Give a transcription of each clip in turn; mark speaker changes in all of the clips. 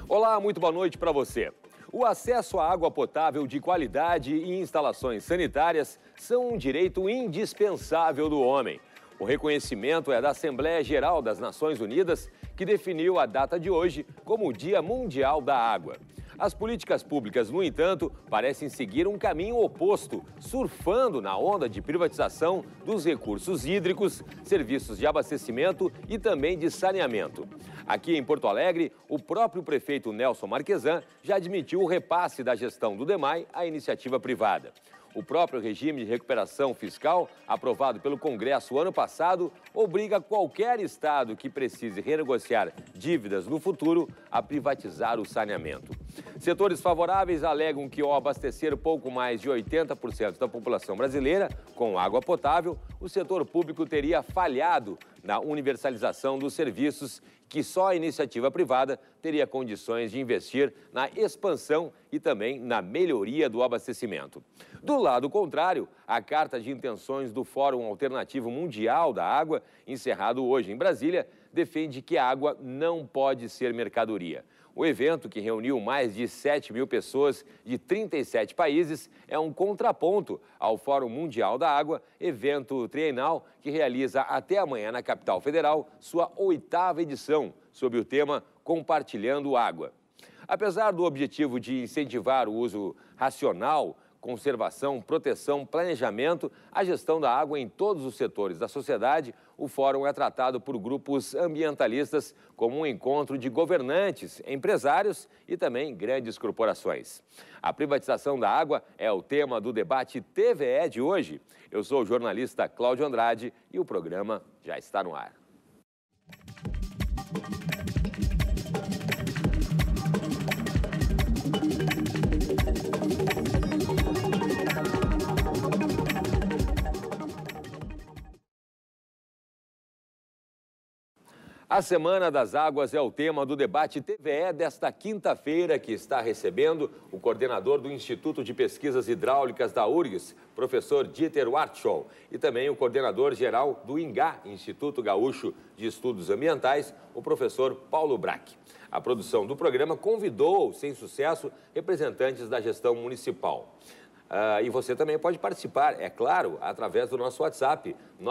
Speaker 1: Olá, muito boa noite para você. O acesso à água potável de qualidade e instalações sanitárias são um direito indispensável do homem. O reconhecimento é da Assembleia Geral das Nações Unidas, que definiu a data de hoje como o Dia Mundial da Água. As políticas públicas, no entanto, parecem seguir um caminho oposto, surfando na onda de privatização dos recursos hídricos, serviços de abastecimento e também de saneamento. Aqui em Porto Alegre, o próprio prefeito Nelson Marquesan já admitiu o repasse da gestão do DEMAI à iniciativa privada. O próprio regime de recuperação fiscal, aprovado pelo Congresso ano passado, obriga qualquer estado que precise renegociar dívidas no futuro a privatizar o saneamento. Setores favoráveis alegam que, ao abastecer pouco mais de 80% da população brasileira com água potável, o setor público teria falhado na universalização dos serviços, que só a iniciativa privada teria condições de investir na expansão e também na melhoria do abastecimento. Do lado contrário, a Carta de Intenções do Fórum Alternativo Mundial da Água, encerrado hoje em Brasília, defende que a água não pode ser mercadoria. O evento, que reuniu mais de 7.000 pessoas de 37 países, é um contraponto ao Fórum Mundial da Água, evento trienal que realiza até amanhã na capital federal sua 8ª edição, sob o tema Compartilhando Água. Apesar do objetivo de incentivar o uso racional, conservação, proteção, planejamento, a gestão da água em todos os setores da sociedade, o fórum é tratado por grupos ambientalistas como um encontro de governantes, empresários e também grandes corporações. A privatização da água é o tema do debate TVE de hoje. Eu sou o jornalista Cláudio Andrade e o programa já está no ar. A Semana das Águas é o tema do debate TVE desta quinta-feira, que está recebendo o coordenador do Instituto de Pesquisas Hidráulicas da URGS, professor Dieter Wartschol, e também o coordenador-geral do INGA, Instituto Gaúcho de Estudos Ambientais, o professor Paulo Brack. A produção do programa convidou, sem sucesso, representantes da gestão municipal. E você também pode participar, é claro, através do nosso WhatsApp,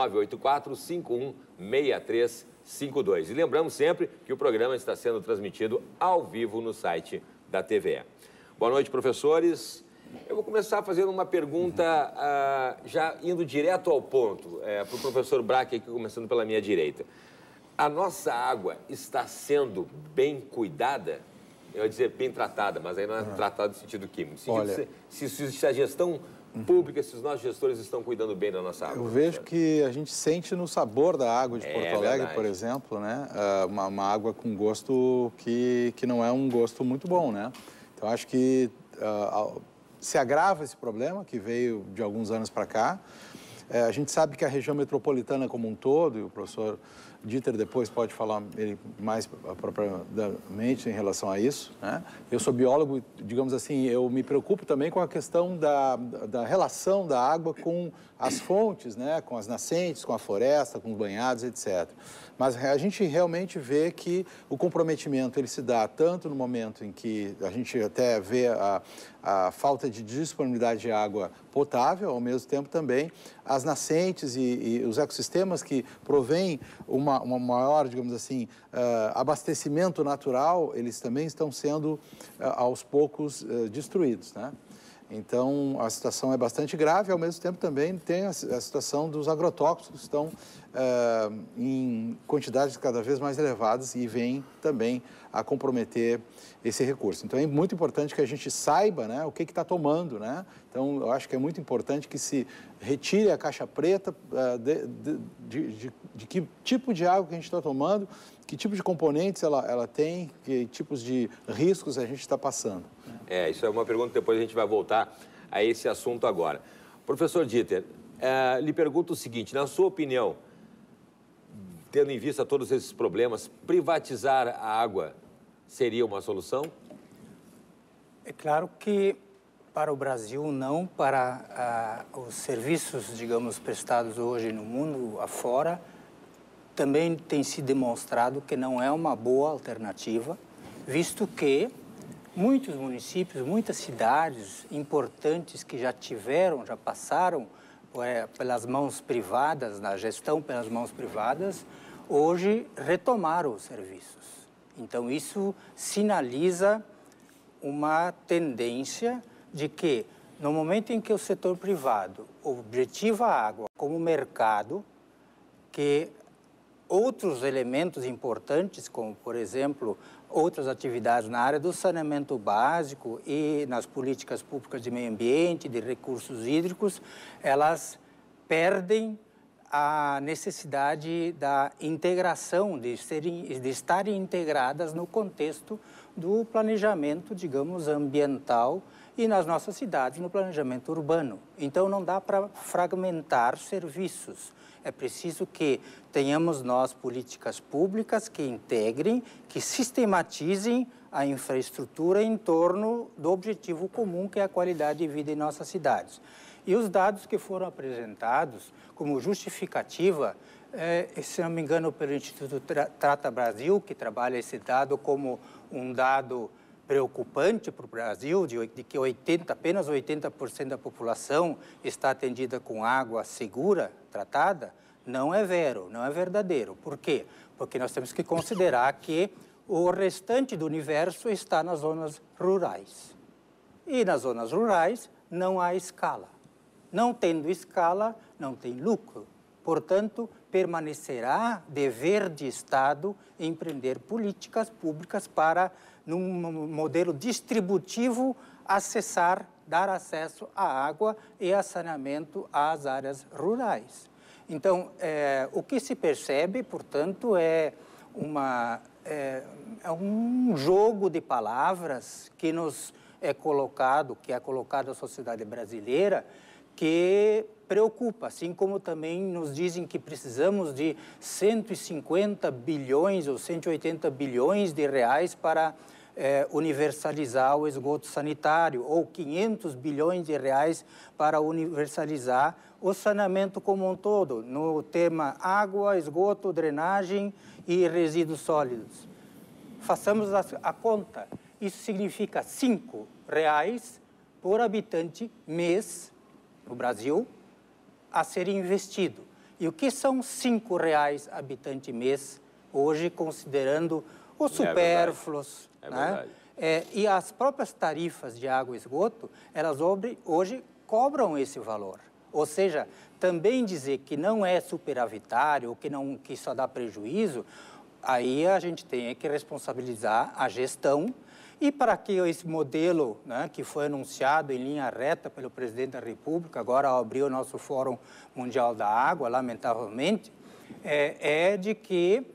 Speaker 1: 984-516352. E lembramos sempre que o programa está sendo transmitido ao vivo no site da TVE. Boa noite, professores. Eu vou começar fazendo uma pergunta, já indo direto ao ponto, para o professor Brack, aqui começando pela minha direita. A nossa água está sendo bem cuidada? Eu ia dizer bem tratada, mas aí não é tratada no sentido químico. Se a gestão pública, se os nossos gestores estão cuidando bem da nossa água.
Speaker 2: Eu vejo que a gente sente no sabor da água de Porto Alegre, por exemplo, né? Uma água com gosto que não é um gosto muito bom, né? Então, acho que se agrava esse problema, que veio de alguns anos para cá. A gente sabe que a região metropolitana como um todo, e o professor Dieter depois pode falar mais propriamente em relação a isso, né? Eu sou biólogo, digamos assim, eu me preocupo também com a questão da relação da água com as fontes, né? Com as nascentes, com a floresta, com os banhados, etc. Mas a gente realmente vê que o comprometimento ele se dá tanto no momento em que a gente até vê a falta de disponibilidade de água potável, ao mesmo tempo também as nascentes e os ecossistemas que provêm uma maior, digamos assim, abastecimento natural, eles também estão sendo, aos poucos, destruídos, né? Então, a situação é bastante grave, ao mesmo tempo também tem a situação dos agrotóxicos que estão em quantidades cada vez mais elevadas e vêm também a comprometer esse recurso. Então, é muito importante que a gente saiba, né, o que está tomando, né? Então, eu acho que é muito importante que se retire a caixa preta de que tipo de água que a gente está tomando, que tipo de componentes ela tem, que tipos de riscos a gente está passando.
Speaker 1: Isso é uma pergunta, depois a gente vai voltar a esse assunto agora. Professor Dieter, lhe pergunto o seguinte, na sua opinião, tendo em vista todos esses problemas, privatizar a água seria uma solução?
Speaker 3: É claro que para o Brasil não, para os serviços, digamos, prestados hoje no mundo afora, também tem se demonstrado que não é uma boa alternativa visto que muitos municípios, muitas cidades importantes que já passaram pelas mãos privadas, na gestão pelas mãos privadas, hoje retomaram os serviços. Então, isso sinaliza uma tendência de que, no momento em que o setor privado objetiva a água como mercado, que outros elementos importantes, como, por exemplo, outras atividades na área do saneamento básico e nas políticas públicas de meio ambiente, de recursos hídricos, elas perdem a necessidade da integração, de estarem integradas no contexto do planejamento, digamos, ambiental e nas nossas cidades, no planejamento urbano. Então, não dá para fragmentar serviços. É preciso que tenhamos nós políticas públicas que integrem, que sistematizem a infraestrutura em torno do objetivo comum, que é a qualidade de vida em nossas cidades. E os dados que foram apresentados como justificativa, se não me engano, pelo Instituto Trata Brasil, que trabalha esse dado como um dado preocupante para o Brasil, de que apenas 80% da população está atendida com água segura, tratada, não é verdadeiro. Por quê? Porque nós temos que considerar que o restante do universo está nas zonas rurais. E nas zonas rurais não há escala. Não tendo escala, não tem lucro. Portanto, permanecerá dever de Estado empreender políticas públicas para, num modelo distributivo, dar acesso à água e a saneamento às áreas rurais. Então, o que se percebe, portanto, é um jogo de palavras que é colocado à sociedade brasileira, que preocupa, assim como também nos dizem que precisamos de 150 bilhões ou 180 bilhões de reais para universalizar o esgoto sanitário, ou 500 bilhões de reais para universalizar o saneamento como um todo, no tema água, esgoto, drenagem e resíduos sólidos. Façamos a conta. Isso significa R$ 5 por habitante mês no Brasil a ser investido. E o que são R$ 5 habitante mês hoje, considerando os supérfluos?
Speaker 1: Verdade.
Speaker 3: E as próprias tarifas de água e esgoto, elas hoje cobram esse valor. Ou seja, também dizer que não é superavitário ou que só dá prejuízo, aí a gente tem que responsabilizar a gestão. E para que esse modelo, que foi anunciado em linha reta pelo presidente da República, agora ao abrir o nosso Fórum Mundial da Água, lamentavelmente, é de que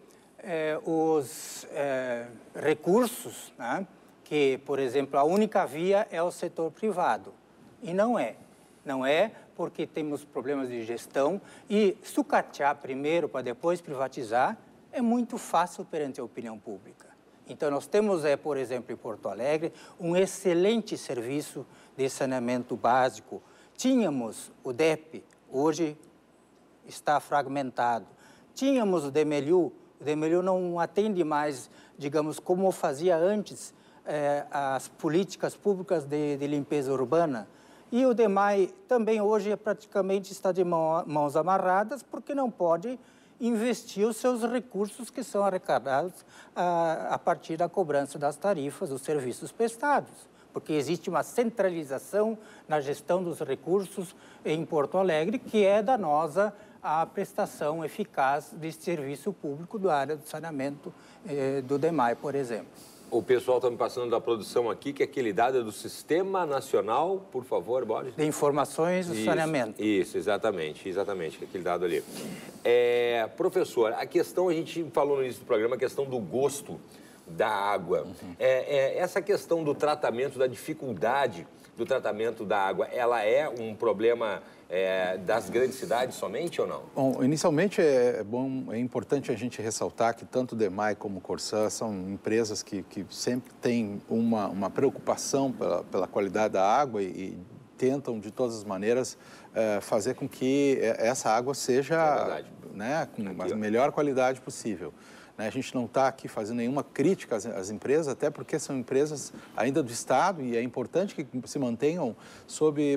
Speaker 3: os recursos, que, por exemplo, a única via é o setor privado. E não é. Não é porque temos problemas de gestão e sucatear primeiro para depois privatizar é muito fácil perante a opinião pública. Então, nós temos, por exemplo, em Porto Alegre, um excelente serviço de saneamento básico. Tínhamos o DEP, hoje está fragmentado. Tínhamos o DEMELHU não atende mais, digamos, como fazia antes as políticas públicas de limpeza urbana. E o DEMAI também hoje praticamente está de mãos amarradas, porque não pode investir os seus recursos que são arrecadados a partir da cobrança das tarifas dos serviços prestados, porque existe uma centralização na gestão dos recursos em Porto Alegre, que é danosa à prestação eficaz de serviço público da área do saneamento do DEMAI, por exemplo.
Speaker 1: O pessoal está me passando da produção aqui, que aquele dado é do Sistema Nacional, por favor, Boris.
Speaker 3: De Informações do Saneamento.
Speaker 1: Isso, exatamente, aquele dado ali. Professor, a questão, a gente falou no início do programa, a questão do gosto da água. Essa questão do tratamento, da dificuldade do tratamento da água, ela é um problema das grandes cidades somente ou não?
Speaker 2: Bom, inicialmente é importante a gente ressaltar que tanto o DEMAI como o Corsã são empresas que sempre têm uma preocupação pela qualidade da água e tentam, de todas as maneiras, fazer com que essa água seja com a melhor qualidade possível. né? A gente não está aqui fazendo nenhuma crítica às empresas, até porque são empresas ainda do Estado e é importante que se mantenham sob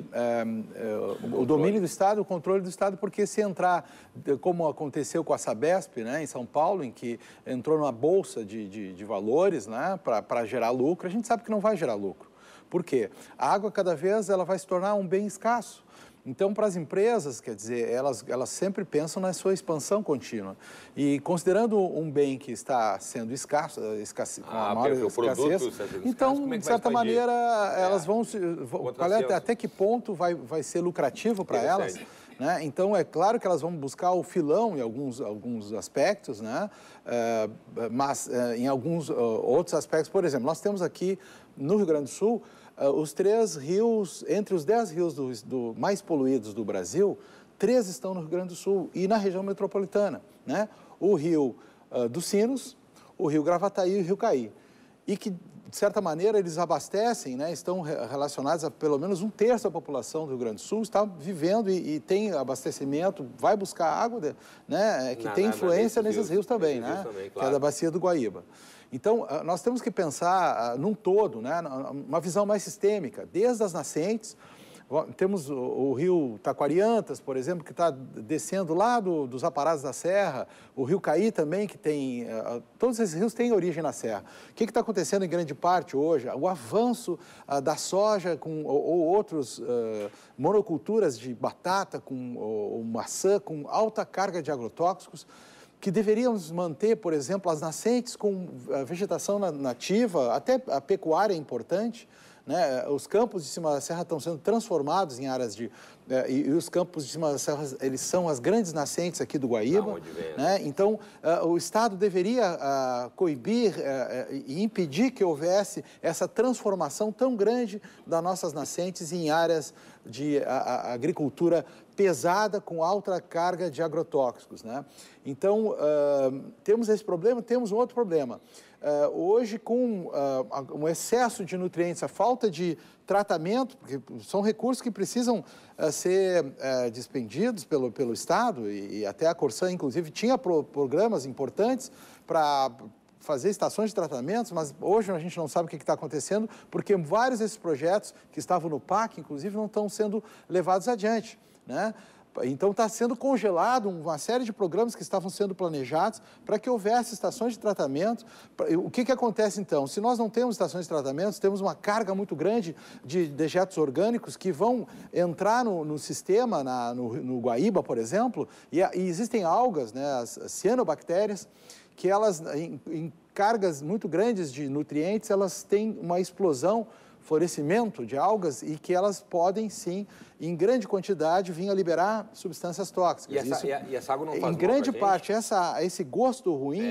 Speaker 2: o domínio do Estado, o controle do Estado, porque se entrar, como aconteceu com a Sabesp, né, em São Paulo, em que entrou numa bolsa de valores, né, para gerar lucro, a gente sabe que não vai gerar lucro. Por quê? A água, cada vez, ela vai se tornar um bem escasso. Então, para as empresas, quer dizer, elas sempre pensam na sua expansão contínua. E considerando um bem que está sendo escasso, com a maior escassez, então, de certa maneira, elas vão até que ponto vai ser lucrativo para elas? Né? Então, é claro que elas vão buscar o filão em alguns aspectos, né? Mas em alguns outros aspectos, por exemplo, nós temos aqui no Rio Grande do Sul os 3 rios, entre os 10 rios mais poluídos do Brasil, 3 estão no Rio Grande do Sul e na região metropolitana, né? O rio dos Sinos, o rio Gravataí e o rio Caí. E que, de certa maneira, eles abastecem, né? Estão relacionados a pelo menos 1/3 da população do Rio Grande do Sul, está vivendo e tem abastecimento, vai buscar água, né? Que tem influência nesses rios também, né? Claro. Que é da bacia do Guaíba. Então, nós temos que pensar num todo, né? Uma visão mais sistêmica, desde as nascentes. Temos o rio Taquariantas, por exemplo, que está descendo lá dos Aparados da Serra, o rio Caí também, que tem... todos esses rios têm origem na Serra. O que está acontecendo em grande parte hoje? O avanço da soja ou outros monoculturas de batata ou maçã com alta carga de agrotóxicos, que deveríamos manter, por exemplo, as nascentes com vegetação nativa, até a pecuária é importante, né? Os campos de cima da serra estão sendo transformados em áreas e os campos de cima da serra, eles são as grandes nascentes aqui do Guaíba, né? Então, o Estado deveria coibir e impedir que houvesse essa transformação tão grande das nossas nascentes em áreas de agricultura pesada com alta carga de agrotóxicos, né? Então, temos esse problema, temos um outro problema. Hoje, com um excesso de nutrientes, a falta de tratamento, porque são recursos que precisam ser dispendidos pelo Estado, e até a Corsã, inclusive, tinha programas importantes para fazer estações de tratamentos, mas hoje a gente não sabe o que está acontecendo, porque vários desses projetos que estavam no PAC, inclusive, não estão sendo levados adiante, né? Então, está sendo congelado uma série de programas que estavam sendo planejados para que houvesse estações de tratamento. O que acontece, então? Se nós não temos estações de tratamento, temos uma carga muito grande de dejetos orgânicos que vão entrar no sistema, no Guaíba, por exemplo, e existem algas, né, as cianobactérias, que elas, em cargas muito grandes de nutrientes, elas têm uma explosão, florescimento de algas, e que elas podem, sim, em grande quantidade, vir a liberar substâncias tóxicas.
Speaker 1: E essa água não faz mal
Speaker 2: em grande parte, esse gosto ruim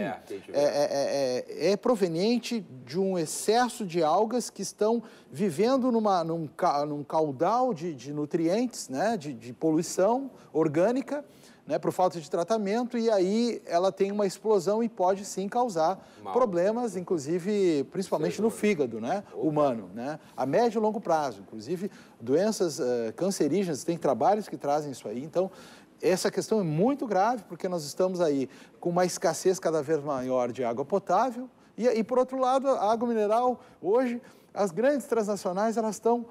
Speaker 2: é proveniente de um excesso de algas que estão vivendo num caudal de nutrientes, né, de poluição orgânica, né, por falta de tratamento, e aí ela tem uma explosão e pode sim causar problemas, inclusive, principalmente no fígado, né, humano, né, a médio e longo prazo, inclusive doenças cancerígenas, tem trabalhos que trazem isso aí. Então, essa questão é muito grave, porque nós estamos aí com uma escassez cada vez maior de água potável, e por outro lado, a água mineral, hoje, as grandes transnacionais, elas estão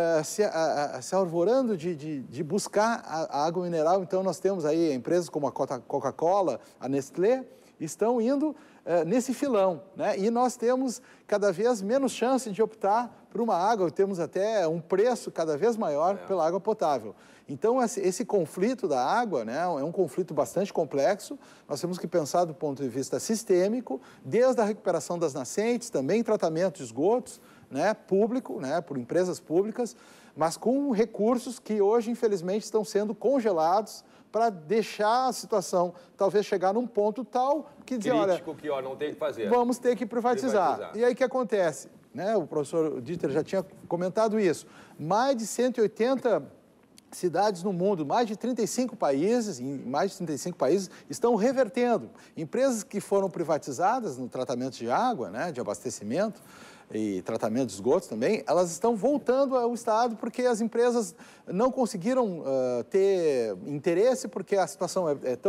Speaker 2: se arvorando de buscar a água mineral. Então, nós temos aí empresas como a Coca-Cola, a Nestlé, estão indo nesse filão, né? E nós temos cada vez menos chance de optar por uma água, temos até um preço cada vez maior pela água potável. Então, esse conflito da água, né, é um conflito bastante complexo. Nós temos que pensar do ponto de vista sistêmico, desde a recuperação das nascentes, também tratamento de esgotos, né, público, né, por empresas públicas, mas com recursos que hoje, infelizmente, estão sendo congelados para deixar a situação talvez chegar num ponto tal que dizer,
Speaker 1: crítico, que não tem o que fazer.
Speaker 2: Vamos ter que privatizar. E aí o que acontece? Né, o professor Dieter já tinha comentado isso. Mais de 180 cidades no mundo, mais de 35 países, em mais de 35 países, estão revertendo. Empresas que foram privatizadas no tratamento de água, né, de abastecimento, e tratamento de esgotos também, elas estão voltando ao Estado porque as empresas não conseguiram ter interesse, porque a situação é tão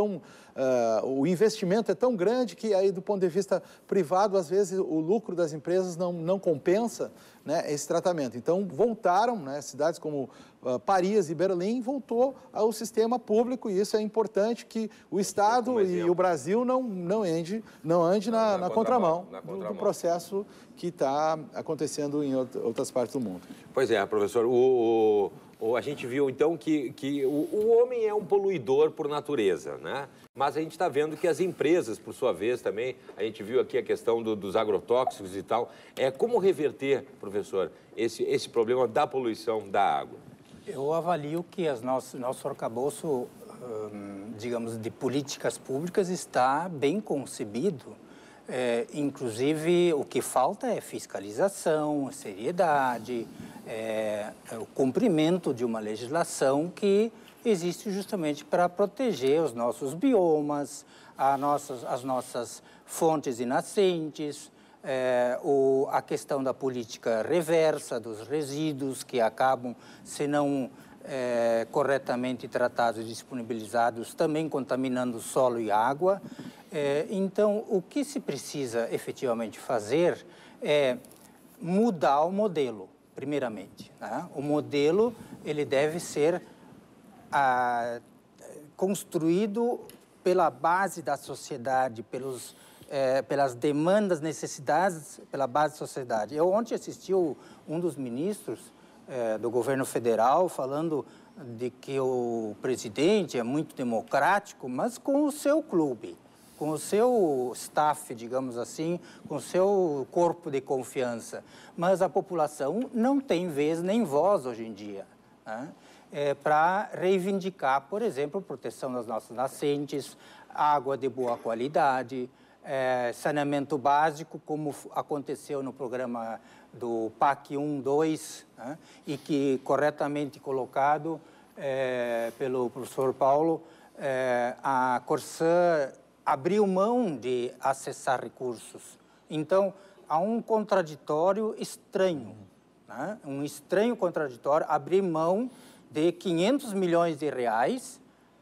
Speaker 2: o investimento é tão grande que aí, do ponto de vista privado, às vezes o lucro das empresas não compensa, né, esse tratamento. Então, voltaram, né, cidades como Paris e Berlim, voltou ao sistema público, e isso é importante, que o Estado e o Brasil não ande na contramão do processo que está acontecendo em outras partes do mundo.
Speaker 1: Pois é, professor, a gente viu então que o homem é um poluidor por natureza, né? Mas a gente está vendo que as empresas, por sua vez, também, a gente viu aqui a questão dos agrotóxicos e tal. Como reverter, professor, esse problema da poluição da água?
Speaker 3: Eu avalio que nosso arcabouço, digamos, de políticas públicas está bem concebido. Inclusive, o que falta é fiscalização, seriedade, o cumprimento de uma legislação que existe justamente para proteger os nossos biomas, as nossas fontes e nascentes, a questão da política reversa dos resíduos que acabam, se não corretamente tratados e disponibilizados, também contaminando solo e água. Então, o que se precisa efetivamente fazer é mudar o modelo, primeiramente, né? O modelo ele deve ser construído pela base da sociedade, pelas demandas, necessidades, pela base da sociedade. Eu ontem assisti um dos ministros do governo federal falando de que o presidente é muito democrático, mas com o seu clube, com o seu staff, digamos assim, com o seu corpo de confiança. Mas a população não tem vez nem voz hoje em dia, né? Para reivindicar, por exemplo, proteção das nossas nascentes, água de boa qualidade, saneamento básico, como aconteceu no programa do PAC 1, 2, né? E que, corretamente colocado pelo professor Paulo, a Corsã abriu mão de acessar recursos. Então, há um contraditório estranho, né? Um estranho contraditório, abrir mão de 500 milhões de reais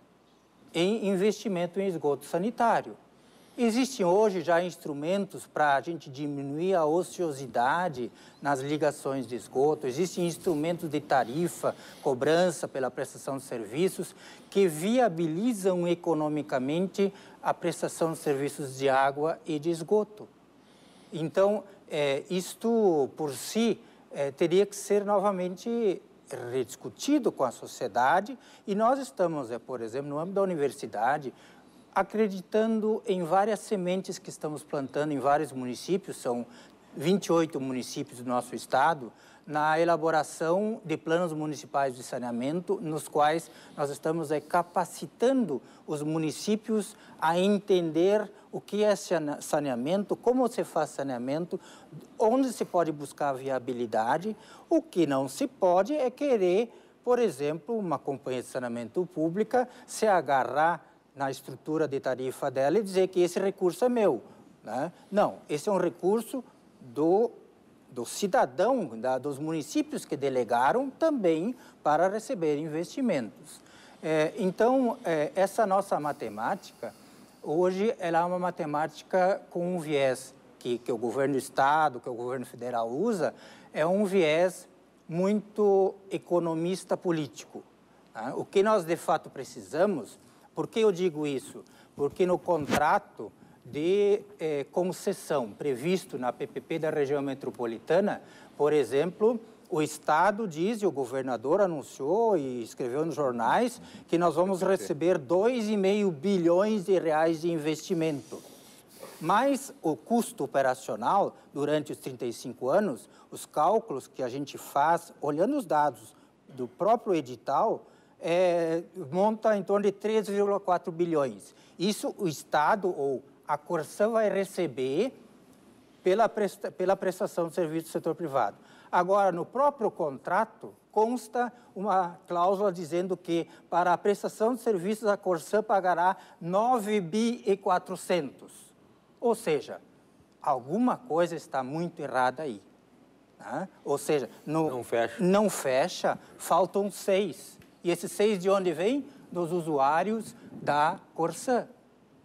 Speaker 3: em investimento em esgoto sanitário. Existem hoje já instrumentos para a gente diminuir a ociosidade nas ligações de esgoto, existem instrumentos de tarifa, cobrança pela prestação de serviços que viabilizam economicamente a prestação de serviços de água e de esgoto. Então, isto por si teria que ser novamente rediscutido com a sociedade, e nós estamos, por exemplo, no âmbito da universidade, acreditando em várias sementes que estamos plantando em vários municípios, são 28 municípios do nosso estado, na elaboração de planos municipais de saneamento, nos quais nós estamos capacitando os municípios a entender o que é saneamento, como se faz saneamento, onde se pode buscar viabilidade. O que não se pode é querer, por exemplo, uma companhia de saneamento pública se agarrar na estrutura de tarifa dela e dizer que esse recurso é meu, né? Não, esse é um recurso do cidadão, dos municípios que delegaram também para receber investimentos. Então, essa nossa matemática, hoje, ela é uma matemática com um viés que o governo do Estado, que o governo federal usa, é um viés muito economista político, né? O que nós, de fato, precisamos. Por que eu digo isso? Porque no contrato de concessão previsto na PPP da região metropolitana, por exemplo, o Estado diz, e o governador anunciou e escreveu nos jornais, que nós vamos receber 2,5 bilhões de reais de investimento. Mas o custo operacional, durante os 35 anos, os cálculos que a gente faz, olhando os dados do próprio edital, monta em torno de 3,4 bilhões. Isso o Estado ou a Corsã vai receber pela prestação de serviço do setor privado. Agora, no próprio contrato, consta uma cláusula dizendo que para a prestação de serviços a Corsã pagará 9.400 bi. Ou seja, alguma coisa está muito errada aí, né? Ou seja, não fecha, faltam 6. E esses 6 de onde vem? Dos usuários da Corsã.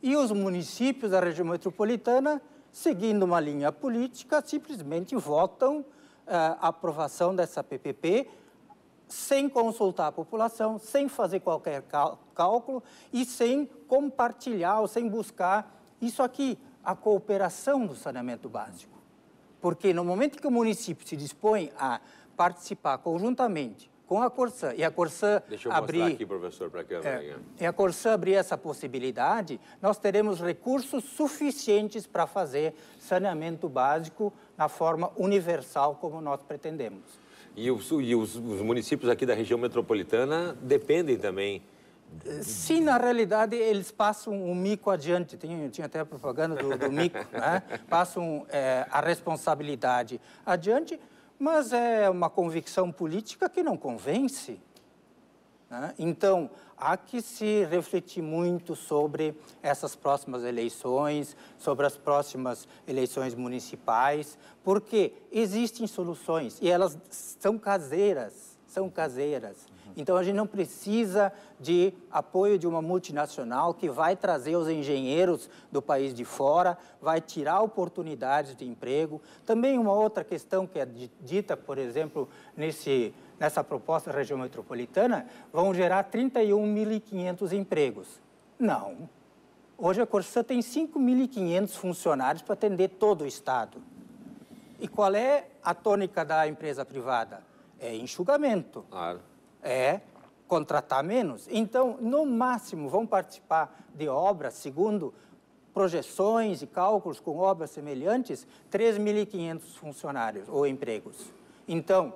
Speaker 3: E os municípios da região metropolitana, seguindo uma linha política, simplesmente votam a aprovação dessa PPP sem consultar a população, sem fazer qualquer cálculo e sem compartilhar ou sem buscar isso aqui, a cooperação do saneamento básico. Porque no momento que o município se dispõe a participar conjuntamente com a Corsã, e a Corsã
Speaker 1: Deixa eu mostrar aqui, professor, para a câmera.
Speaker 3: E a Corsã abrir essa possibilidade, nós teremos recursos suficientes para fazer saneamento básico na forma universal como nós pretendemos.
Speaker 1: E os municípios aqui da região metropolitana dependem também.
Speaker 3: Sim, na realidade, eles passam um mico adiante. Tinha até a propaganda do mico, né? Passam a responsabilidade adiante, mas é uma convicção política que não convence, né? Então, há que se refletir muito sobre essas próximas eleições, sobre as próximas eleições municipais, porque existem soluções e elas são caseiras, Então, a gente não precisa de apoio de uma multinacional que vai trazer os engenheiros do país de fora, vai tirar oportunidades de emprego. Também uma outra questão que é dita, por exemplo, nessa proposta da região metropolitana, vão gerar 31.500 empregos. Não. Hoje a Corsã tem 5.500 funcionários para atender todo o Estado. E qual é a tônica da empresa privada? É enxugamento.
Speaker 1: Claro.
Speaker 3: É contratar menos. Então, no máximo, vão participar de obras, segundo projeções e cálculos com obras semelhantes, 3.500 funcionários ou empregos. Então,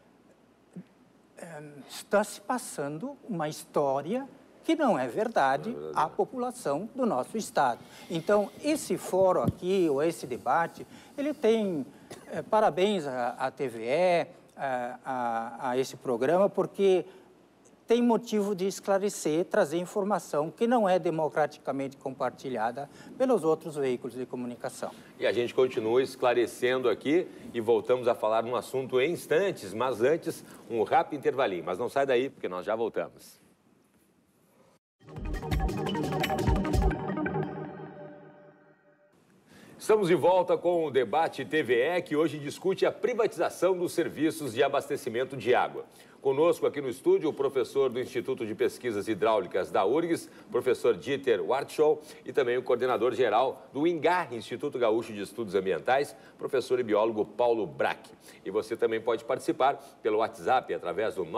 Speaker 3: está se passando uma história que não é verdade à população do nosso Estado. Então, esse fórum aqui, ou esse debate, ele tem parabéns à TVE, a esse programa, porque tem motivo de esclarecer, trazer informação que não é democraticamente compartilhada pelos outros veículos de comunicação.
Speaker 1: E a gente continua esclarecendo aqui e voltamos a falar num assunto em instantes, mas antes, um rápido intervalinho. Mas não sai daí, porque nós já voltamos. Estamos de volta com o Debate TVE, que hoje discute a privatização dos serviços de abastecimento de água. Conosco aqui no estúdio, o professor do Instituto de Pesquisas Hidráulicas da URGS, professor Dieter Wartschol, e também o coordenador-geral do INGAR, Instituto Gaúcho de Estudos Ambientais, professor e biólogo Paulo Brack. E você também pode participar pelo WhatsApp através do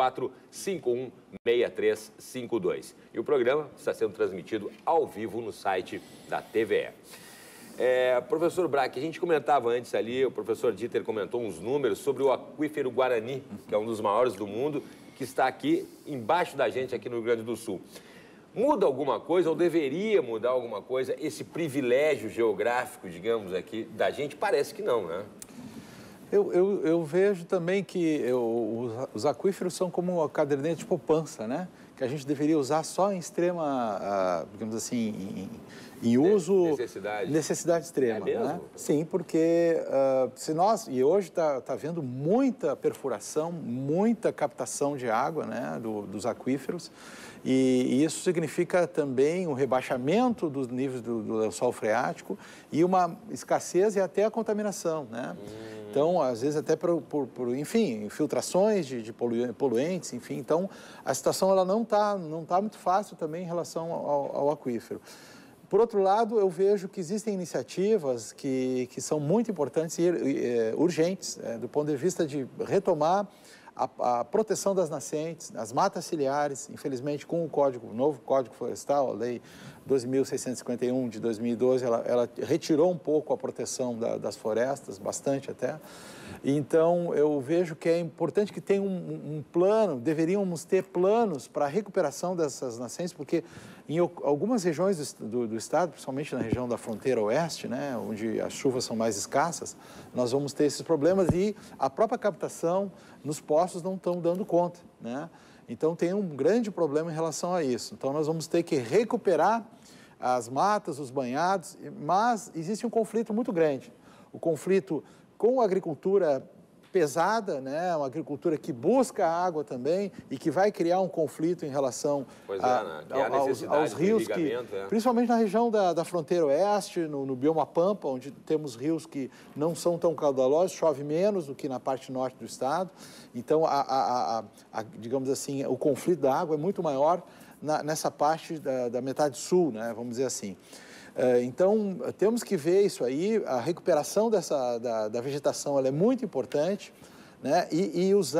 Speaker 1: 984-516352. E o programa está sendo transmitido ao vivo no site da TVE. Professor Brack, a gente comentava antes ali, o professor Dieter comentou uns números sobre o aquífero Guarani, que é um dos maiores do mundo, que está aqui embaixo da gente, aqui no Rio Grande do Sul. Muda alguma coisa, ou deveria mudar alguma coisa, esse privilégio geográfico, digamos aqui, da gente? Parece que não, né?
Speaker 2: Eu vejo também que os aquíferos são como a caderneta de poupança, né? Que a gente deveria usar só em extrema, digamos assim, em uso... Necessidade extrema.
Speaker 1: É mesmo?
Speaker 2: Né? Sim, porque se nós... E hoje está havendo muita perfuração, muita captação de água, né, dos aquíferos, e isso significa também um rebaixamento dos níveis do lençol freático e uma escassez e até a contaminação, né? Então, às vezes até enfim, infiltrações de poluentes, enfim. Então, a situação ela não tá muito fácil também em relação ao aquífero. Por outro lado, eu vejo que existem iniciativas que são muito importantes e urgentes, do ponto de vista de retomar a proteção das nascentes, as matas ciliares. Infelizmente, com o novo Código Florestal, a Lei 2.651 de 2012, ela retirou um pouco a proteção das florestas, bastante até. Então, eu vejo que é importante que tenha um plano, deveríamos ter planos para a recuperação dessas nascentes, porque em algumas regiões do estado, principalmente na região da fronteira oeste, né, onde as chuvas são mais escassas, nós vamos ter esses problemas e a própria captação nos poços não estão dando conta, né? Então, tem um grande problema em relação a isso. Então, nós vamos ter que recuperar as matas, os banhados, mas existe um conflito muito grande. O conflito com a agricultura pesada, né? Uma agricultura que busca água também e que vai criar um conflito em relação aos rios, principalmente na região da fronteira oeste, no bioma Pampa, onde temos rios que não são tão caudalosos, chove menos do que na parte norte do estado. Então, digamos assim, o conflito da água é muito maior nessa parte da metade sul, né? Vamos dizer assim. Então, temos que ver isso aí, a recuperação da vegetação ela é muito importante, né? E o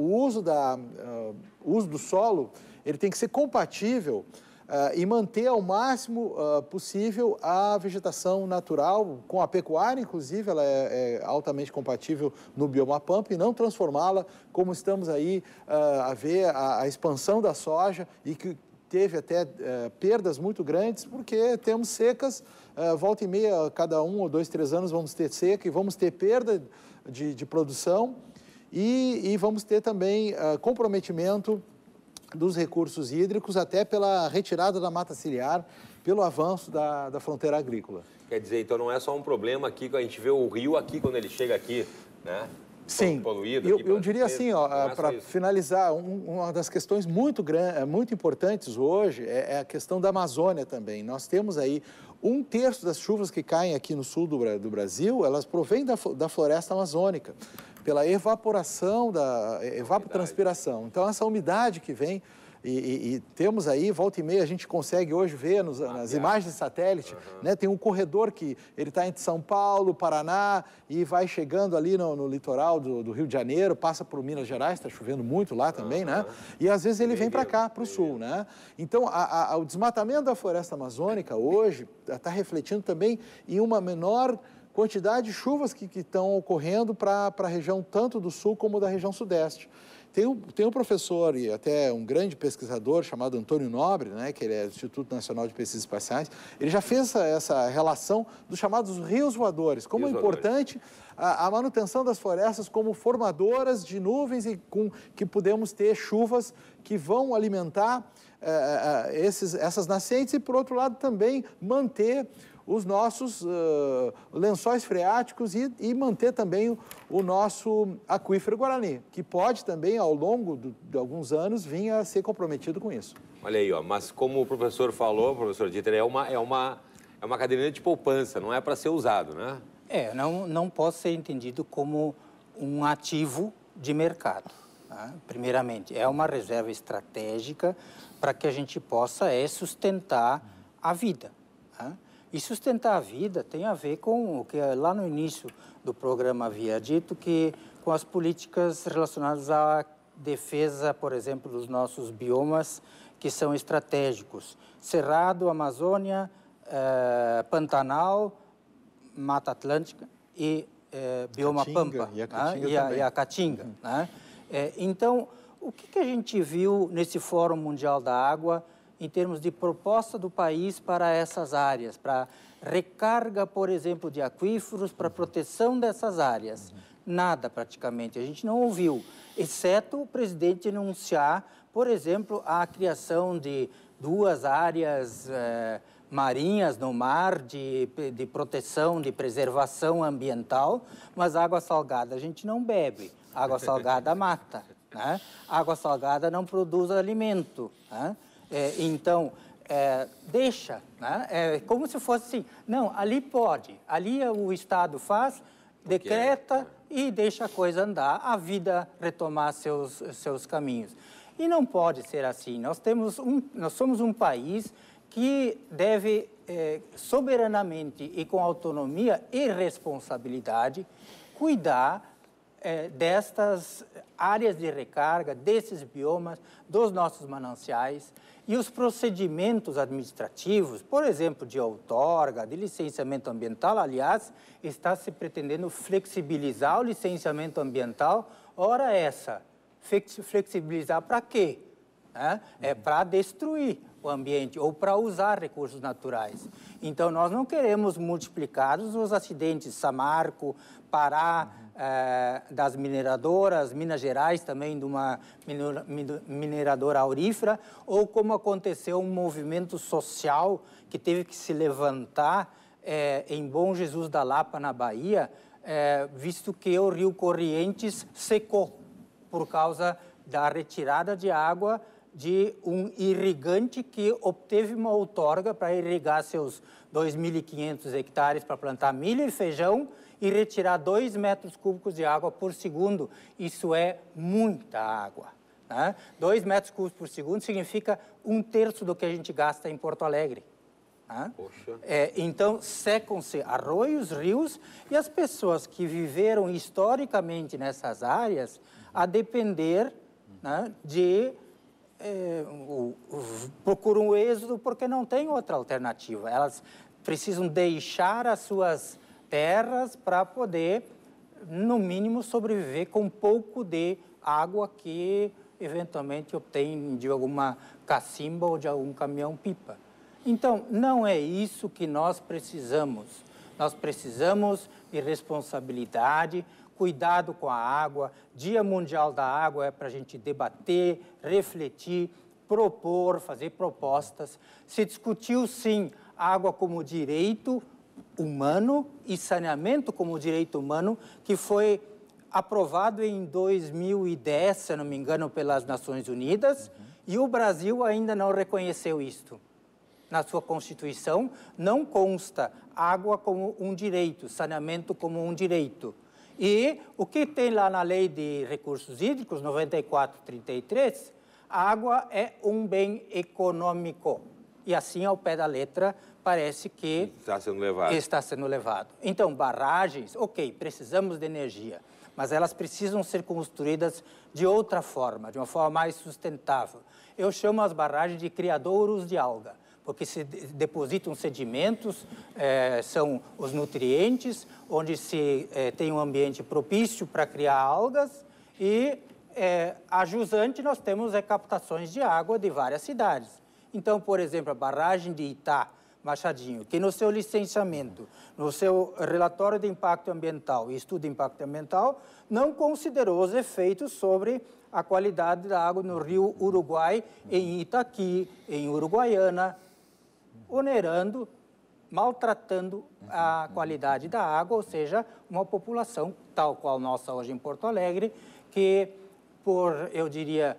Speaker 2: uso do solo ele tem que ser compatível e manter ao máximo possível a vegetação natural, com a pecuária, inclusive, ela é altamente compatível no bioma Pampa, e não transformá-la como estamos aí a ver a expansão da soja e que teve até perdas muito grandes, porque temos secas, volta e meia, cada 1 ou 2, 3 anos vamos ter seca e vamos ter perda de produção e vamos ter também comprometimento dos recursos hídricos, até pela retirada da mata ciliar, pelo avanço da fronteira agrícola.
Speaker 1: Quer dizer, então não é só um problema aqui, que a gente vê o rio aqui, quando ele chega aqui, né?
Speaker 2: Sim,
Speaker 1: poluído,
Speaker 2: eu diria assim, para finalizar, uma das questões muito importantes hoje é a questão da Amazônia também. Nós temos aí 1/3 das chuvas que caem aqui no sul do Brasil, elas provêm da floresta amazônica, pela evaporação, evapotranspiração. Então, essa umidade que vem, e temos aí, volta e meia, a gente consegue hoje ver nas imagens de satélite, né? Tem um corredor que ele está entre São Paulo, Paraná, e vai chegando ali no litoral do Rio de Janeiro, passa por Minas Gerais, está chovendo muito lá também, né? E às vezes ele vem para cá, para o sul, né? Então, o desmatamento da floresta amazônica hoje está refletindo também em uma menor quantidade de chuvas que estão ocorrendo para a região tanto do sul como da região sudeste. Tem um professor e até um grande pesquisador chamado Antônio Nobre, né, que ele é do Instituto Nacional de Pesquisas Espaciais, ele já fez essa relação dos chamados rios voadores, como é importante a manutenção das florestas como formadoras de nuvens e que podemos ter chuvas que vão alimentar essas nascentes e, por outro lado, também manter os nossos lençóis freáticos e manter também o nosso aquífero Guarani, que pode também, ao longo de alguns anos, vir a ser comprometido com isso.
Speaker 1: Olha aí, mas como o professor falou, professor Dieter, é uma cadeirinha de poupança, não é para ser usado, né?
Speaker 3: Não pode ser entendido como um ativo de mercado. Tá? Primeiramente, é uma reserva estratégica para que a gente possa sustentar a vida. Tá? E sustentar a vida tem a ver com o que lá no início do programa havia dito, que com as políticas relacionadas à defesa, por exemplo, dos nossos biomas que são estratégicos. Cerrado, Amazônia, Pantanal, Mata Atlântica e bioma Pampa e a Caatinga. Né? Então, o que a gente viu nesse Fórum Mundial da Água em termos de proposta do país para essas áreas, para recarga, por exemplo, de aquíferos, para proteção dessas áreas? Nada, praticamente. A gente não ouviu, exceto o presidente anunciar, por exemplo, a criação de 2 áreas marinhas no mar de proteção, de preservação ambiental, mas água salgada a gente não bebe, água salgada mata, né? Água salgada não produz alimento, né? Então, deixa, né? É como se fosse assim, não, ali pode, ali o Estado faz, decreta e deixa a coisa andar, a vida retomar seus caminhos. E não pode ser assim, nós somos um país que deve soberanamente e com autonomia e responsabilidade cuidar destas áreas de recarga, desses biomas, dos nossos mananciais, e os procedimentos administrativos, por exemplo, de outorga, de licenciamento ambiental, aliás, está se pretendendo flexibilizar o licenciamento ambiental. Ora essa, flexibilizar para quê? É para destruir o ambiente ou para usar recursos naturais. Então, nós não queremos multiplicar os acidentes, Samarco, Pará, das mineradoras, Minas Gerais também de uma mineradora aurífera, ou como aconteceu um movimento social que teve que se levantar em Bom Jesus da Lapa, na Bahia, visto que o rio Corrientes secou por causa da retirada de água de um irrigante que obteve uma outorga para irrigar seus 2.500 hectares para plantar milho e feijão e retirar 2 metros cúbicos de água por segundo. Isso é muita água. Né? 2 metros cúbicos por segundo significa 1/3 do que a gente gasta em Porto Alegre. Né? Então, secam-se arroios, rios, e as pessoas que viveram historicamente nessas áreas, a depender, né, procuram um êxodo porque não tem outra alternativa. Elas precisam deixar as suas terras para poder, no mínimo, sobreviver com um pouco de água que eventualmente obtém de alguma cacimba ou de algum caminhão-pipa. Então, não é isso que nós precisamos. Nós precisamos de responsabilidade, cuidado com a água. Dia Mundial da Água é para a gente debater, refletir, propor, fazer propostas. Se discutiu, sim, água como direito humano e saneamento como direito humano, que foi aprovado em 2010, se não me engano, pelas Nações Unidas, e o Brasil ainda não reconheceu isto. Na sua Constituição não consta água como um direito, saneamento como um direito. E o que tem lá na Lei de Recursos Hídricos, 94/33, a água é um bem econômico. E assim, ao pé da letra, parece que está sendo levado. Então, barragens, ok, precisamos de energia, mas elas precisam ser construídas de outra forma, de uma forma mais sustentável. Eu chamo as barragens de criadouros de alga, porque se depositam sedimentos, são os nutrientes, onde se tem um ambiente propício para criar algas, e a jusante nós temos captações de água de várias cidades. Então, por exemplo, a barragem de Itá, Machadinho, que no seu licenciamento, no seu relatório de impacto ambiental e estudo de impacto ambiental, não considerou os efeitos sobre a qualidade da água no rio Uruguai, em Itaqui, em Uruguaiana, onerando, maltratando a qualidade da água, ou seja, uma população tal qual nossa hoje em Porto Alegre, que por, eu diria,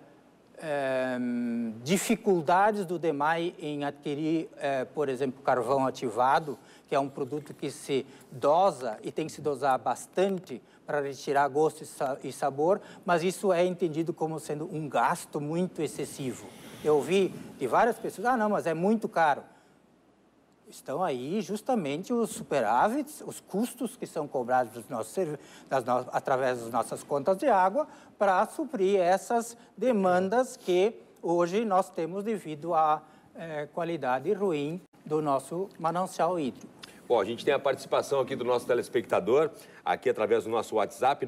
Speaker 3: dificuldades do DEMAI em adquirir, por exemplo, carvão ativado, que é um produto que se dosa e tem que se dosar bastante para retirar gosto e sabor, mas isso é entendido como sendo um gasto muito excessivo. Eu ouvi de várias pessoas, não, mas é muito caro. Estão aí justamente os superávites, os custos que são cobrados através das nossas contas de água para suprir essas demandas que hoje nós temos devido à qualidade ruim do nosso manancial hídrico.
Speaker 1: Bom, a gente tem a participação aqui do nosso telespectador, aqui através do nosso WhatsApp,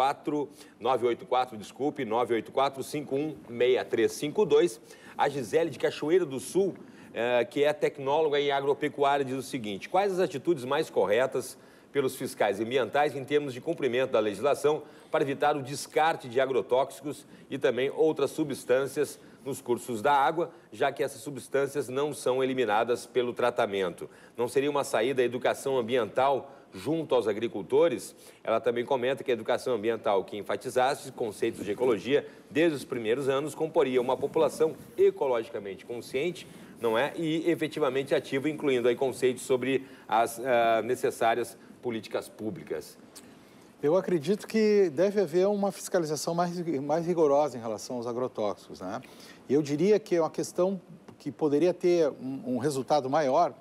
Speaker 1: 984-516352. A Gisele de Cachoeira do Sul, que é tecnóloga em agropecuária, diz o seguinte: quais as atitudes mais corretas pelos fiscais ambientais em termos de cumprimento da legislação para evitar o descarte de agrotóxicos e também outras substâncias nos cursos da água, já que essas substâncias não são eliminadas pelo tratamento? Não seria uma saída a educação ambiental junto aos agricultores? Ela também comenta que a educação ambiental que enfatizasse conceitos de ecologia desde os primeiros anos comporia uma população ecologicamente consciente, não é? E efetivamente ativa, incluindo aí conceitos sobre as necessárias políticas públicas.
Speaker 2: Eu acredito que deve haver uma fiscalização mais rigorosa em relação aos agrotóxicos, né? E eu diria que é uma questão que poderia ter um resultado maior,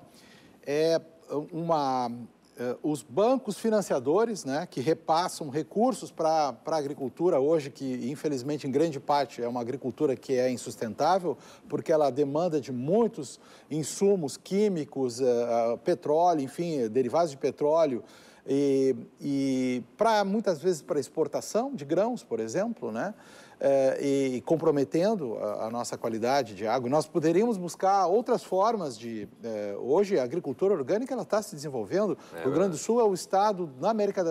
Speaker 2: os bancos financiadores, né, que repassam recursos para a agricultura hoje, que infelizmente em grande parte é uma agricultura que é insustentável, porque ela demanda de muitos insumos químicos, petróleo, enfim, derivados de petróleo, e muitas vezes para exportação de grãos, por exemplo, né? E comprometendo a nossa qualidade de água. Nós poderíamos buscar outras formas de... hoje, a agricultura orgânica ela está se desenvolvendo. O Rio Grande do Sul é o estado na América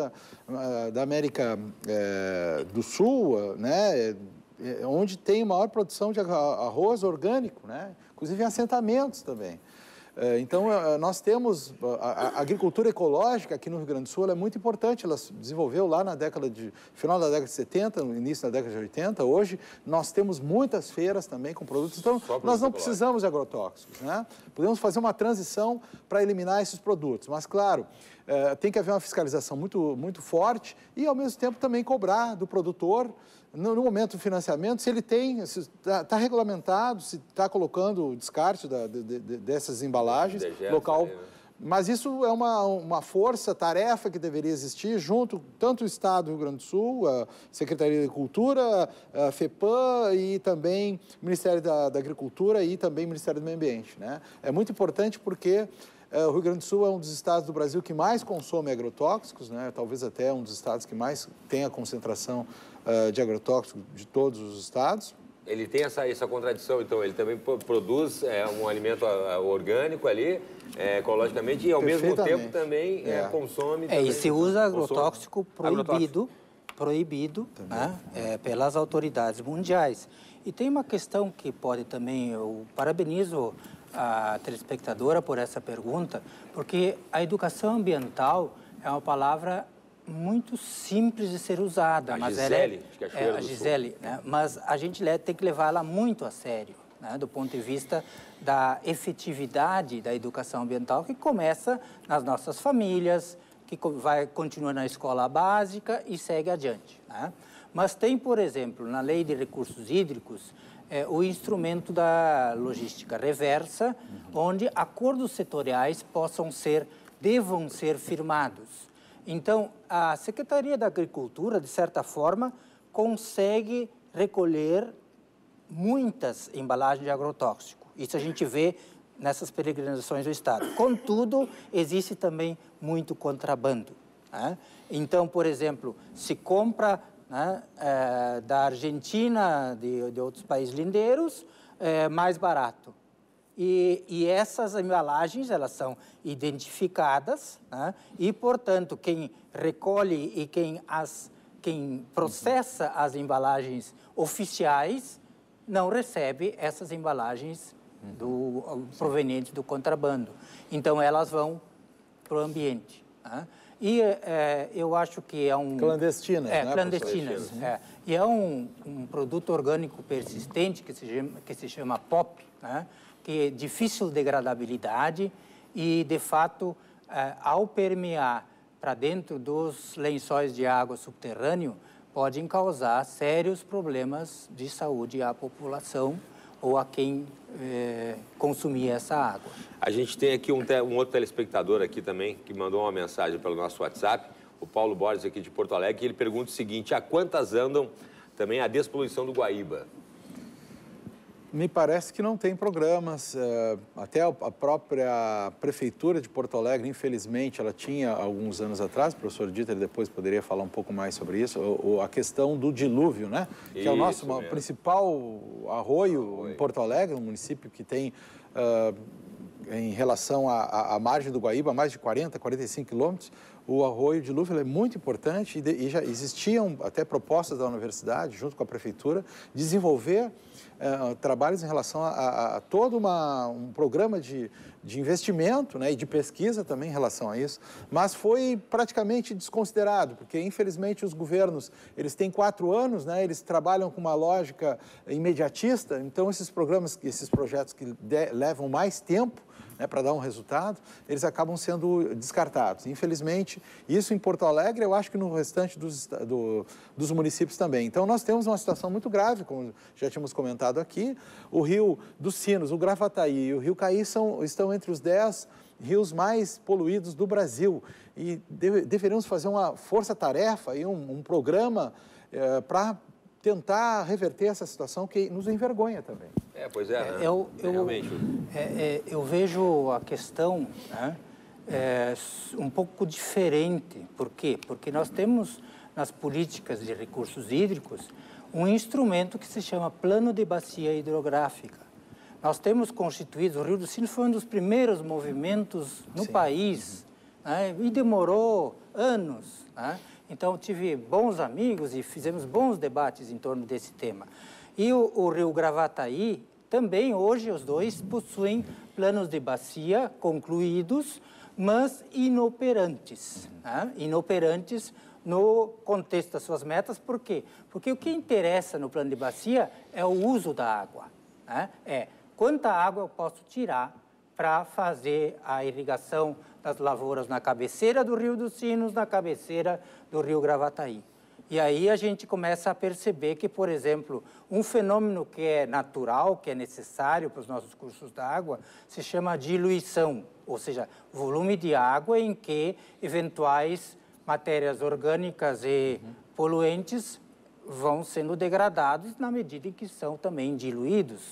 Speaker 2: do Sul, né, onde tem maior produção de arroz orgânico, né? Inclusive em assentamentos também. Então, nós temos a agricultura ecológica aqui no Rio Grande do Sul, ela é muito importante, ela se desenvolveu lá na final da década de 70, no início da década de 80. Hoje, nós temos muitas feiras também com produtos, então nós não precisamos de agrotóxicos, né? Podemos fazer uma transição para eliminar esses produtos, mas, claro, tem que haver uma fiscalização muito forte e, ao mesmo tempo, também cobrar do produtor, no momento do financiamento, se ele tem, se está regulamentado, se está colocando o descarte dessas embalagens local. Ali, né? Mas isso é uma força-tarefa que deveria existir junto, tanto o Estado do Rio Grande do Sul, a Secretaria de Agricultura, a FEPAM e também o Ministério da Agricultura e também o Ministério do Meio Ambiente, né? É muito importante porque o Rio Grande do Sul é um dos estados do Brasil que mais consome agrotóxicos, né? Talvez até um dos estados que mais tem a concentração de agrotóxicos de todos os estados.
Speaker 1: Ele tem essa contradição, então, ele também produz um alimento orgânico ali, ecologicamente, e ao mesmo tempo também consome...
Speaker 3: E se usa agrotóxico proibido né, pelas autoridades mundiais. E tem uma questão que pode também, eu parabenizo a telespectadora por essa pergunta, porque a educação ambiental é uma palavra muito simples de ser usada.
Speaker 1: A Gisele,
Speaker 3: a Gisele, né? Mas a gente tem que levar ela muito a sério, né? Do ponto de vista da efetividade da educação ambiental, que começa nas nossas famílias, que vai continuar na escola básica e segue adiante, né? Mas tem, por exemplo, na Lei de Recursos Hídricos, o instrumento da logística reversa, onde acordos setoriais devam ser firmados. Então, a Secretaria da Agricultura, de certa forma, consegue recolher muitas embalagens de agrotóxico. Isso a gente vê nessas peregrinações do Estado. Contudo, existe também muito contrabando, né? Então, por exemplo, se compra, né, da Argentina, de outros países lindeiros, mais barato. E essas embalagens, elas são identificadas, né? E, portanto, quem recolhe e quem processa as embalagens oficiais não recebe essas embalagens provenientes do contrabando. Então, elas vão para o ambiente, né? E eu acho que é um...
Speaker 2: Clandestinas, né?
Speaker 3: Clandestinas, E é um produto orgânico persistente que se chama POP, né? Que é difícil degradabilidade e, de fato, ao permear para dentro dos lençóis de água subterrâneo, podem causar sérios problemas de saúde à população ou a quem consumir essa água.
Speaker 1: A gente tem aqui um outro telespectador aqui também, que mandou uma mensagem pelo nosso WhatsApp, o Paulo Borges, aqui de Porto Alegre, que ele pergunta o seguinte: a quantas andam também a despoluição do Guaíba?
Speaker 2: Me parece que não tem programas, até a própria Prefeitura de Porto Alegre, infelizmente, ela tinha alguns anos atrás, o professor Dieter depois poderia falar um pouco mais sobre isso, a questão do dilúvio, né? Que é o nosso principal arroio em Porto Alegre, um município que tem, em relação à margem do Guaíba, mais de 40, 45 quilômetros. O arroio dilúvio é muito importante e já existiam até propostas da universidade, junto com a prefeitura, desenvolver trabalhos em relação a todo um programa de investimento, né, e de pesquisa também em relação a isso, mas foi praticamente desconsiderado, porque infelizmente os governos, eles têm 4 anos, né, eles trabalham com uma lógica imediatista, então esses projetos que levam mais tempo, né, para dar um resultado, eles acabam sendo descartados. Infelizmente, isso em Porto Alegre, eu acho que no restante dos municípios também. Então, nós temos uma situação muito grave, como já tínhamos comentado aqui. O Rio dos Sinos, o Gravataí e o Rio Caí estão entre os 10 rios mais poluídos do Brasil. E deveríamos fazer uma força-tarefa e um programa para reverter essa situação que nos envergonha também.
Speaker 1: Pois é, né?
Speaker 3: Realmente. Eu vejo a questão, né, um pouco diferente. Por quê? Porque nós temos nas políticas de recursos hídricos um instrumento que se chama Plano de Bacia Hidrográfica. Nós temos constituído, o Rio dos Sinos foi um dos primeiros movimentos no país, né, e demorou anos, né? Então, tive bons amigos e fizemos bons debates em torno desse tema. E o Rio Gravataí, Também hoje os dois possuem planos de bacia concluídos, mas inoperantes. Né? Inoperantes no contexto das suas metas, por quê? Porque o que interessa no plano de bacia é o uso da água. Né? É quanta água eu posso tirar para fazer a irrigação das lavouras na cabeceira do Rio dos Sinos, na cabeceira do Rio Gravataí. E aí a gente começa a perceber que, por exemplo, um fenômeno que é natural, que é necessário para os nossos cursos d'água, se chama diluição, ou seja, volume de água em que eventuais matérias orgânicas e poluentes vão sendo degradados na medida em que são também diluídos.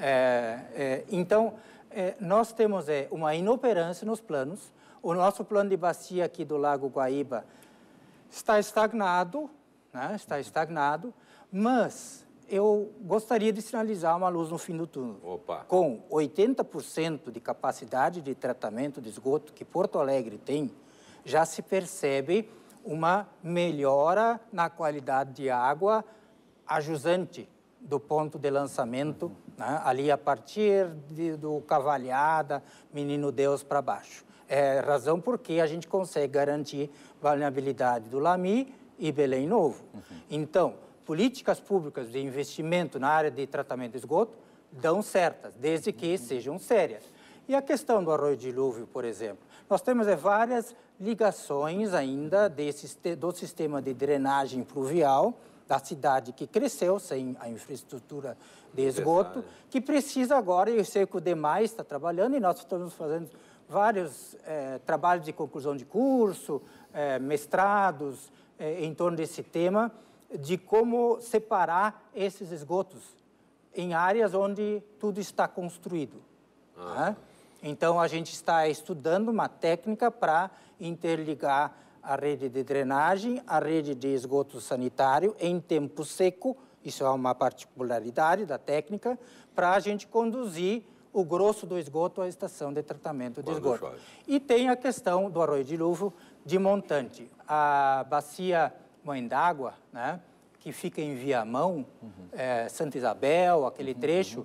Speaker 3: Então, nós temos uma inoperância nos planos. O nosso plano de bacia aqui do Lago Guaíba está estagnado, né? Está estagnado, mas eu gostaria de sinalizar uma luz no fim do túnel.
Speaker 1: Opa.
Speaker 3: Com 80% de capacidade de tratamento de esgoto que Porto Alegre tem, já se percebe uma melhora na qualidade de água a jusante do ponto de lançamento, né? Ali a partir do Cavalhada, Menino Deus para baixo. É razão porque a gente consegue garantir vulnerabilidade do Lami e Belém Novo. Então, políticas públicas de investimento na área de tratamento de esgoto dão certas, desde que sejam sérias. E a questão do arroio dilúvio, por exemplo, nós temos várias ligações ainda do sistema de drenagem pluvial da cidade que cresceu sem a infraestrutura de esgoto, que precisa agora, e eu sei que o DEMAI está trabalhando, e nós estamos fazendo vários trabalhos de conclusão de curso, mestrados em torno desse tema, de como separar esses esgotos em áreas onde tudo está construído. Né? Então, a gente está estudando uma técnica para interligar a rede de drenagem, a rede de esgoto sanitário em tempo seco, isso é uma particularidade da técnica, para a gente conduzir o grosso do esgoto à estação de tratamento de esgoto. Chove. E tem a questão do arroio dilúvio de montante. A bacia Mãe d'Água, né, que fica em Viamão, Santa Isabel, aquele trecho,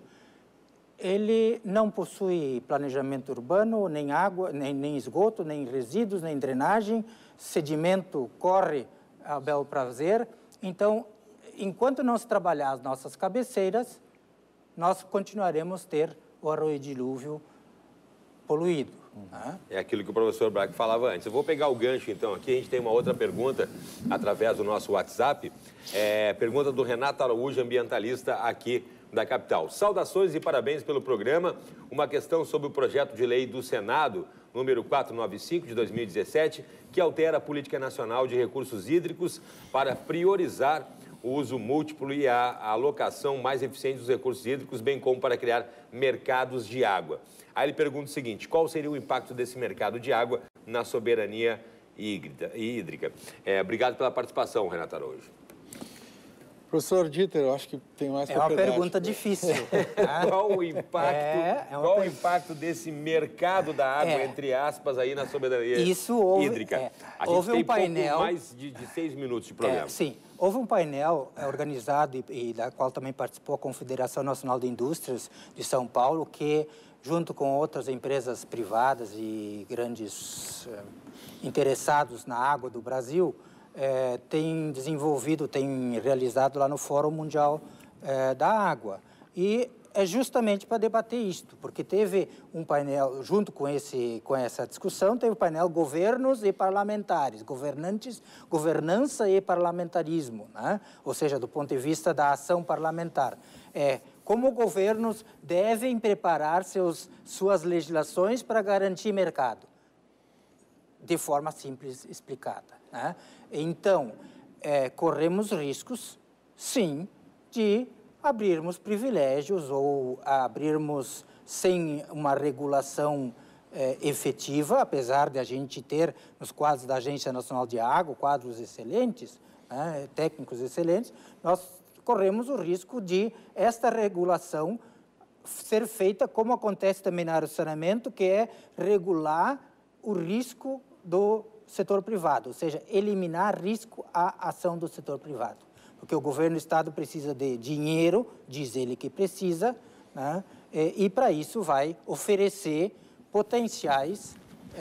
Speaker 3: ele não possui planejamento urbano, nem água, nem esgoto, nem resíduos, nem drenagem, sedimento corre a bel prazer. Então, enquanto não se trabalhar as nossas cabeceiras, nós continuaremos a ter o arroio dilúvio poluído.
Speaker 1: É aquilo que o professor Braga falava antes. Eu vou pegar o gancho, então, aqui. A gente tem uma outra pergunta através do nosso WhatsApp. Pergunta do Renato Araújo, ambientalista aqui da capital. Saudações e parabéns pelo programa. Uma questão sobre o projeto de lei do Senado, número 495, de 2017, que altera a Política Nacional de Recursos Hídricos para priorizar o uso múltiplo e a alocação mais eficiente dos recursos hídricos, bem como para criar mercados de água. Aí ele pergunta o seguinte: qual seria o impacto desse mercado de água na soberania hídrica? Obrigado pela participação, Renato Araújo.
Speaker 2: Professor Dieter, eu acho que tem mais propriedade.
Speaker 3: É uma pergunta difícil.
Speaker 1: Qual o impacto desse mercado da água, entre aspas, aí na soberania hídrica? A gente tem pouco mais de 6 minutos de programa.
Speaker 3: Sim, houve um painel organizado e da qual também participou a Confederação Nacional de Indústrias de São Paulo, que, junto com outras empresas privadas e grandes interessados na água do Brasil, tem desenvolvido, tem realizado lá no Fórum Mundial da Água. E é justamente para debater isto, porque teve um painel, junto com essa discussão, teve o painel Governos e Parlamentares, Governança e Parlamentarismo, né? Ou seja, do ponto de vista da ação parlamentar. Como governos devem preparar suas legislações para garantir mercado, de forma simples explicada, né? Então, corremos riscos, sim, de abrirmos privilégios ou abrirmos sem uma regulação efetiva, apesar de a gente ter nos quadros da Agência Nacional de Água, quadros excelentes, né, técnicos excelentes, nós corremos o risco de esta regulação ser feita como acontece também na área do saneamento, que é regular o risco do setor privado, ou seja, eliminar risco à ação do setor privado. Porque o governo do Estado precisa de dinheiro, diz ele que precisa, né? E para isso vai oferecer potenciais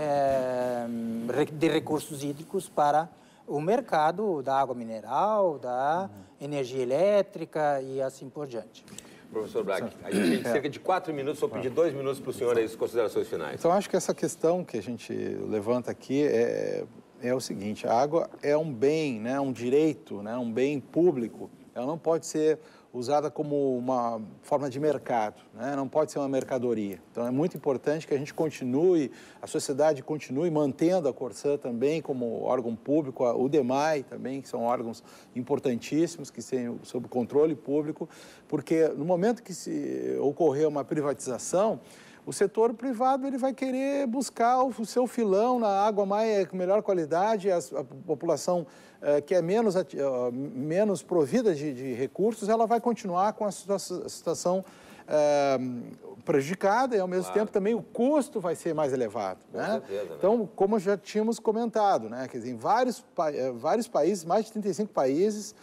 Speaker 3: de recursos hídricos para o mercado da água mineral, da energia elétrica e assim por diante.
Speaker 1: Professor Brack, a gente tem cerca de 4 minutos, vou pedir 2 minutos para o senhor aí, as considerações finais.
Speaker 2: Então, acho que essa questão que a gente levanta aqui é o seguinte: a água é um bem, né, um direito, né, um bem público. Ela não pode ser usada como uma forma de mercado, né? Não pode ser uma mercadoria. Então, é muito importante que a gente continue, a sociedade continue mantendo a Corsã também como órgão público, o DEMAI também, que são órgãos importantíssimos, que estão sob controle público, porque no momento que se ocorrer uma privatização, o setor privado ele vai querer buscar o seu filão na água com melhor qualidade, a população que é menos provida de recursos, ela vai continuar com a situação prejudicada e, ao mesmo tempo, também o custo vai ser mais elevado. Né?
Speaker 1: Certeza, né?
Speaker 2: Então, como já tínhamos comentado, né? Quer dizer, em vários países, mais de 35 países,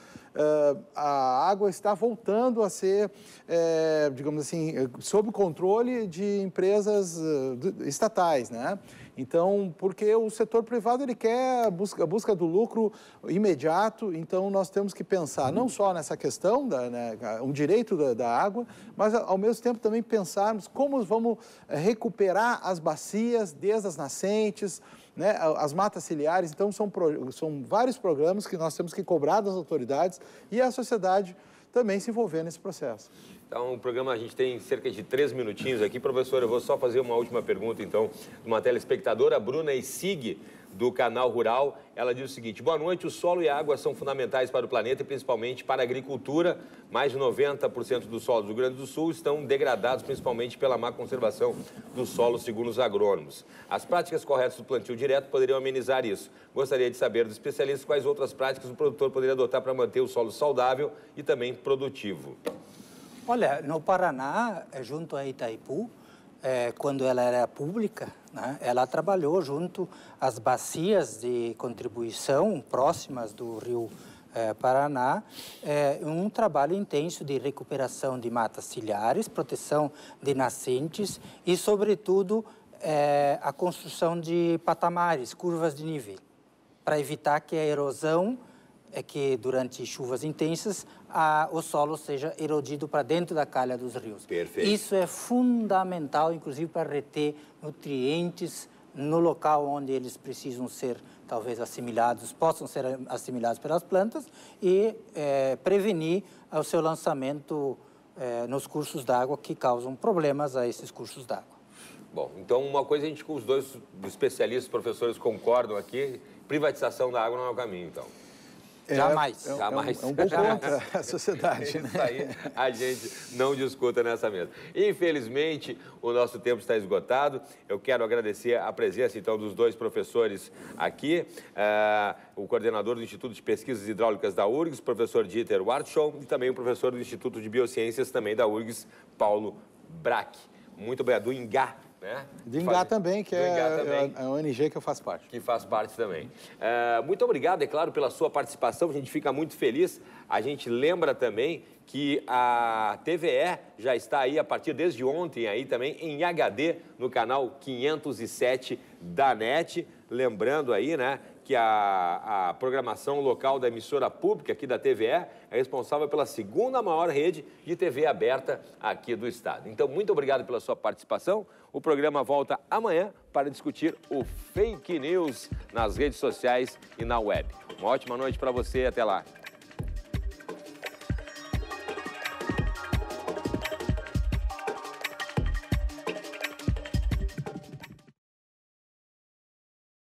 Speaker 2: a água está voltando a ser, digamos assim, sob controle de empresas estatais, né? Então, porque o setor privado ele quer a busca do lucro imediato, então nós temos que pensar não só nessa questão, um direito da água, mas ao mesmo tempo também pensarmos como vamos recuperar as bacias desde as nascentes, né, as matas ciliares. Então, são vários programas que nós temos que cobrar das autoridades e a sociedade também se envolver nesse processo.
Speaker 1: Então, o programa, a gente tem cerca de 3 minutinhos aqui. Professor, eu vou só fazer uma última pergunta, então, de uma telespectadora, a Bruna Essig, do Canal Rural. Ela diz o seguinte: boa noite, o solo e a água são fundamentais para o planeta e principalmente para a agricultura. Mais de 90% dos solos do Rio Grande do Sul estão degradados, principalmente pela má conservação do solo, segundo os agrônomos. As práticas corretas do plantio direto poderiam amenizar isso. Gostaria de saber dos especialistas quais outras práticas o produtor poderia adotar para manter o solo saudável e também produtivo.
Speaker 3: Olha, no Paraná, junto a Itaipu, quando ela era pública, né, ela trabalhou junto às bacias de contribuição próximas do Rio Paraná, um trabalho intenso de recuperação de matas ciliares, proteção de nascentes e, sobretudo, a construção de patamares, curvas de nível, para evitar que a erosão que durante chuvas intensas o solo seja erodido para dentro da calha dos rios.
Speaker 1: Perfeito.
Speaker 3: Isso é fundamental, inclusive, para reter nutrientes no local onde eles precisam ser, talvez, assimilados, possam ser assimilados pelas plantas e prevenir o seu lançamento nos cursos d'água que causam problemas a esses cursos d'água.
Speaker 1: Bom, então uma coisa a gente, com os dois especialistas, professores, concordam aqui: privatização da água não é o caminho, então.
Speaker 3: Jamais.
Speaker 1: Jamais.
Speaker 2: É um pouco contra a sociedade, né?
Speaker 1: Isso aí a gente não discuta nessa mesa. Infelizmente, o nosso tempo está esgotado. Eu quero agradecer a presença, então, dos dois professores aqui. O coordenador do Instituto de Pesquisas Hidráulicas da URGS, professor Dieter Wartschon, e também o professor do Instituto de Biociências, também da URGS, Paulo Brack. Muito obrigado. Do INGA, né?
Speaker 2: Do INGA também, que é a ONG que eu faço parte.
Speaker 1: Que faz parte também. Muito obrigado, é claro, pela sua participação. A gente fica muito feliz. A gente lembra também que a TVE já está aí, a partir desde ontem, aí também em HD, no canal 507 da NET. Lembrando aí, né, que a programação local da emissora pública aqui da TVE é responsável pela segunda maior rede de TV aberta aqui do estado. Então, muito obrigado pela sua participação. O programa volta amanhã para discutir o fake news nas redes sociais e na web. Uma ótima noite para você. Até lá.